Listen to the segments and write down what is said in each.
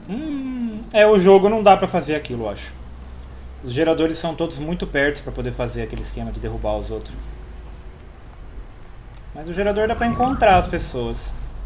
O jogo não dá pra fazer aquilo, eu acho. Os geradores são todos muito perto pra poder fazer aquele esquema de derrubar os outros. Mas o gerador dá pra encontrar as pessoas.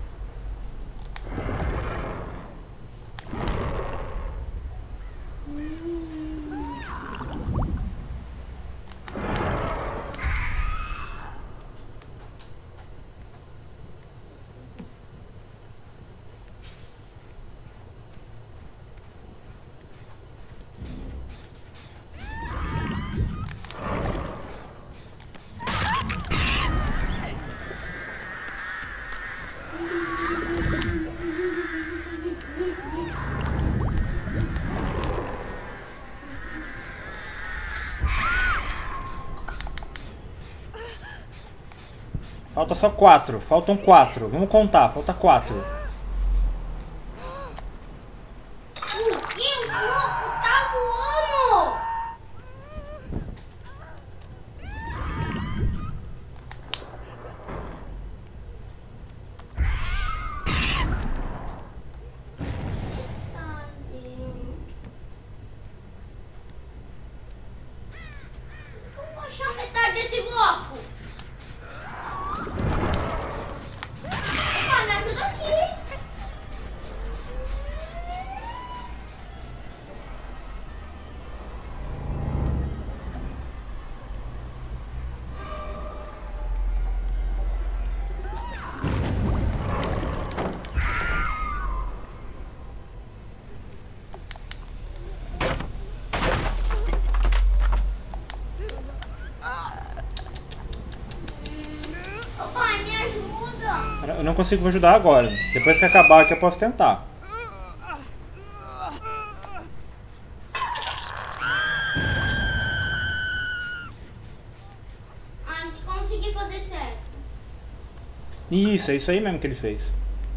Falta só 4. Faltam 4. Vamos contar. Falta 4. O que o louco tá voando? Como vou achar metade desse bloco? Me ajuda aqui. Papai, me ajuda. Eu não consigo ajudar agora. Depois que acabar aqui eu posso tentar. Consegui fazer certo. Isso, é isso aí mesmo que ele fez.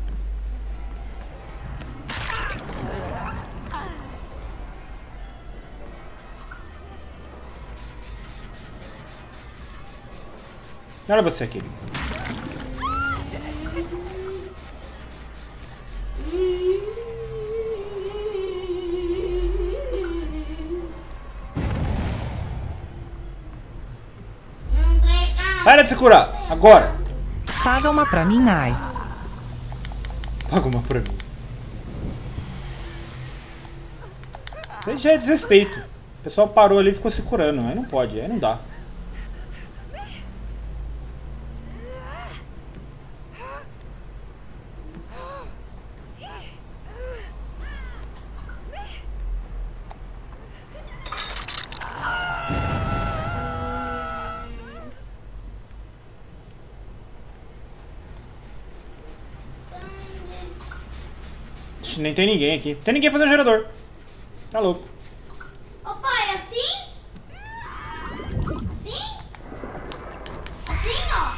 Olha você aqui. Para de se curar! Agora! Paga uma pra mim, Nai. Paga uma pra mim. Isso aí já é desrespeito. O pessoal parou ali e ficou se curando. Aí não pode, aí não dá. Nem tem ninguém aqui. Tem ninguém fazendo gerador. Tá louco. Ô pai, assim? Assim? Assim, ó.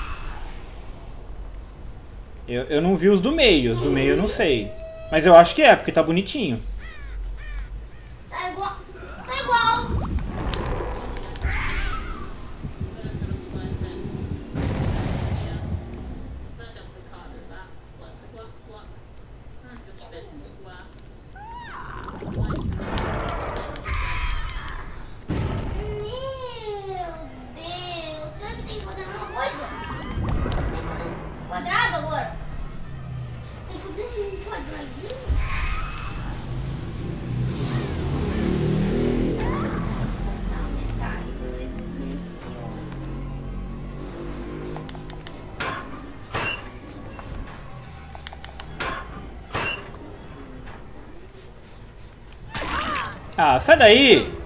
Eu não vi os do meio. Os do meio eu não sei. Mas eu acho que é, porque tá bonitinho. Tá igual. Tá igual. Quadrado agora? Tem que fazer um quadradinho? Tá metade pra ver se funciona. Ah, sai daí!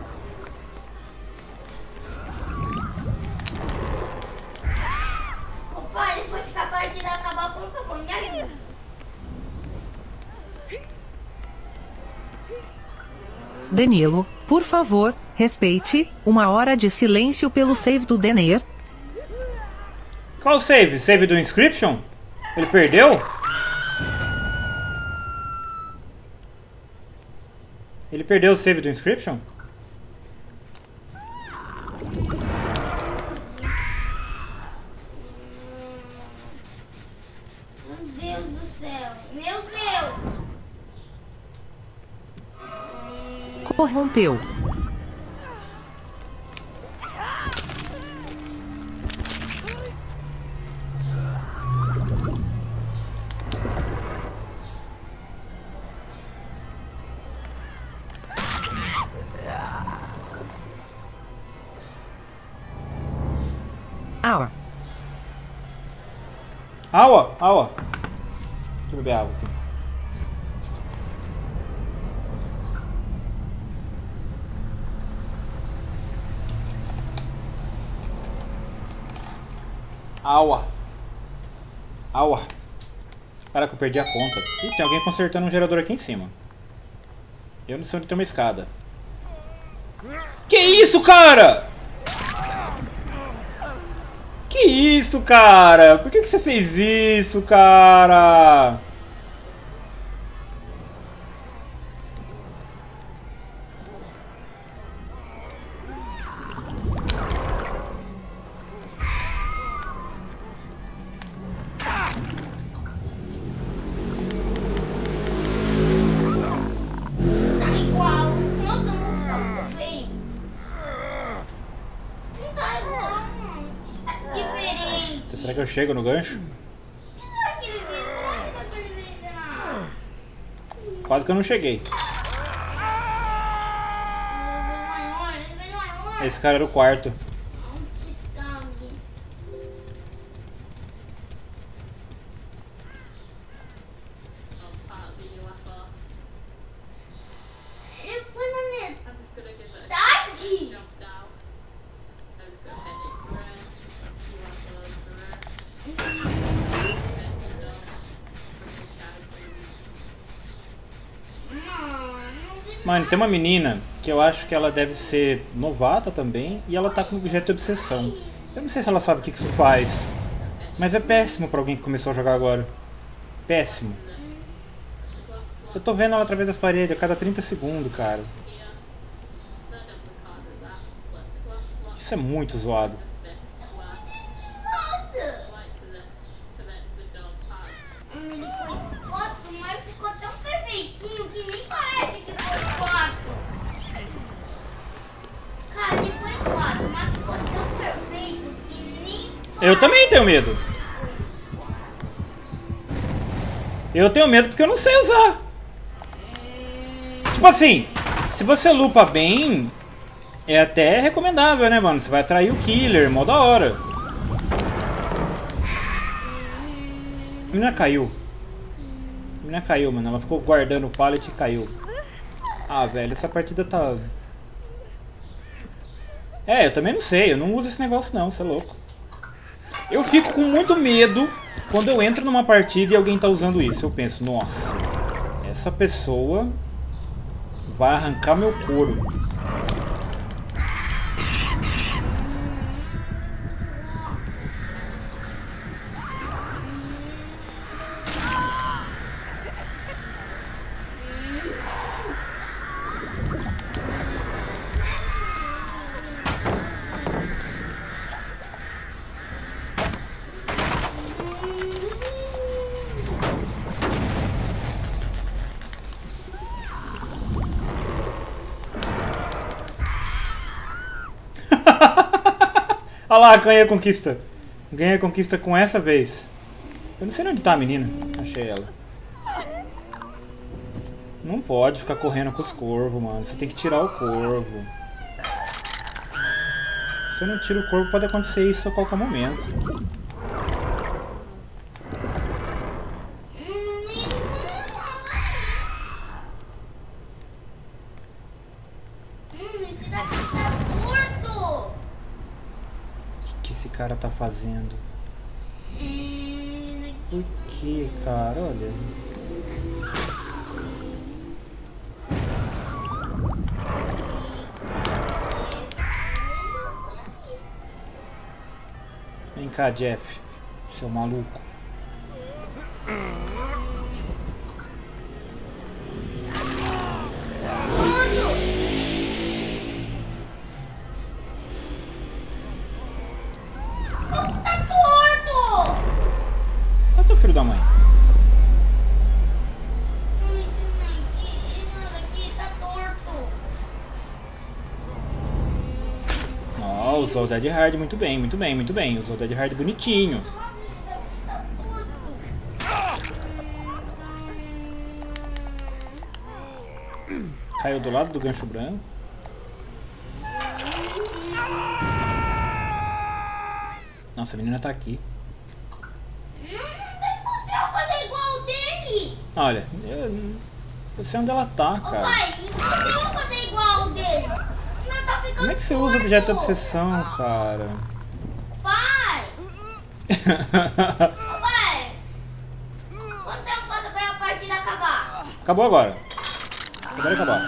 Ô pai, depois que a partida acabar, por favor, me ajuda. Danilo, por favor, respeite uma hora de silêncio pelo save do Dener. Qual save? Save do Inscription? Ele perdeu? Ele perdeu o save do Inscription? Meu Deus do céu. Meu Deus. corrompeu. Aua. Aua, aua. Deixa eu beber água aqui. Aua. Aua. Caraca, eu perdi a conta. Ih, tem alguém consertando um gerador aqui em cima. Eu não sei onde tem uma escada. Que isso, cara? Que isso, cara? Por que você fez isso, cara? Tá igual. Nossa, o mundo tá muito feio. Não tá igual, mano. Tá diferente. Será que eu chego no gancho? O que será que ele fez? Onde foi que ele fez, será? Quase que eu não cheguei. Ele fez maior. Esse cara era o quarto. Onde tá alguém? Ele foi na metade? Mano, tem uma menina que eu acho que ela deve ser novata também e ela tá com objeto de obsessão. Eu não sei se ela sabe o que isso faz, mas é péssimo pra alguém que começou a jogar agora. Péssimo. Eu tô vendo ela através das paredes a cada 30 segundos, cara. Isso é muito zoado. Ele pôs 4, mas ficou tão perfeitinho que nem parece que pôs 4. Cara, ele pôs 4, mas ficou tão perfeito que nem Eu também tenho medo. Eu tenho medo porque eu não sei usar. Tipo assim, se você lupa bem, é até recomendável, né, mano? Você vai atrair o killer, mó da hora. A menina caiu. A menina caiu, mano. Ela ficou guardando o pallet e caiu. Ah, velho, essa partida tá... É, eu também não sei. Eu não uso esse negócio não, você é louco. Eu fico com muito medo quando eu entro numa partida e alguém tá usando isso. Eu penso, nossa, essa pessoa vai arrancar meu couro. Olha lá, ganhei a conquista. Ganhei a conquista com essa vez. Eu não sei onde tá a menina. Achei ela. Não pode ficar correndo com os corvos, mano. Você tem que tirar o corvo. Se você não tira o corvo, pode acontecer isso a qualquer momento. Esse daqui tá torto. O que esse cara tá fazendo? Por que, cara? Olha. Vem cá, Jeff. Seu maluco. Tá torto. Olha seu filho da mãe. Esse daqui tá torto. Usou o Dead Hard muito bem, muito bem, muito bem. Usou o Dead Hard bonitinho. Caiu do lado do gancho branco. Nossa, a menina tá aqui. Não tem você fazer igual o dele. Olha, eu sei onde ela tá, Ô cara. pai, e você vai fazer igual o dele? Não tá ficando Como é que você usa objeto de obsessão, cara? Pai! Ô pai! Quanto tempo falta pra a partida acabar? Acabou agora. Agora acabar.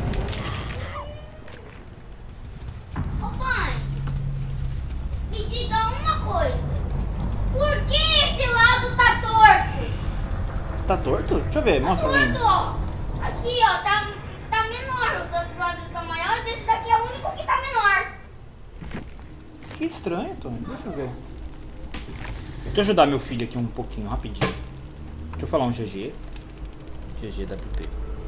Ô pai! Me diga uma coisa. Por que esse lado tá torto? Tá torto? Deixa eu ver, mostra pra mim. Torto, ó. Aqui, ó, tá menor. Os outros lados estão maiores. Esse daqui é o único que tá menor. Que estranho, Tony. Deixa eu ver. Deixa eu ajudar meu filho aqui um pouquinho, rapidinho. Deixa eu falar um GG. GGWP.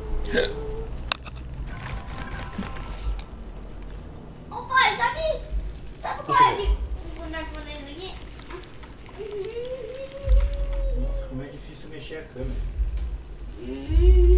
Ô pai, sabe qual é o boneco dele aqui? Nossa, como é difícil mexer a câmera.